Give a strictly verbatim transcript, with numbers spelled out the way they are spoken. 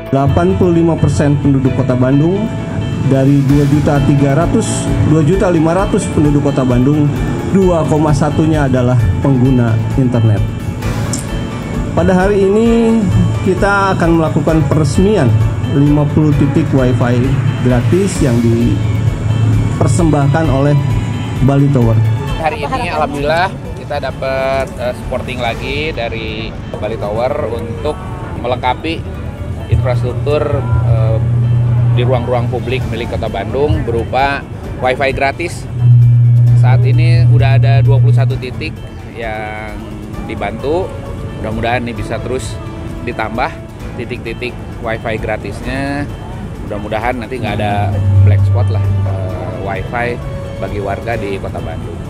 delapan puluh lima persen penduduk Kota Bandung. Dari dua juta tiga ratus, dua juta lima ratus penduduk Kota Bandung, dua koma satu-nya adalah pengguna internet. Pada hari ini kita akan melakukan peresmian lima puluh titik Wi-Fi gratis yang dipersembahkan oleh Bali Tower. Hari ini alhamdulillah kita dapat uh, supporting lagi dari Bali Tower untuk melengkapi infrastruktur uh, di ruang-ruang publik milik Kota Bandung berupa Wi-Fi gratis. Saat ini udah ada dua puluh satu titik yang dibantu. Mudah-mudahan ini bisa terus ditambah titik-titik Wi-Fi gratisnya. Mudah-mudahan nanti nggak ada black spot lah uh, Wi-Fi bagi warga di Kota Bandung.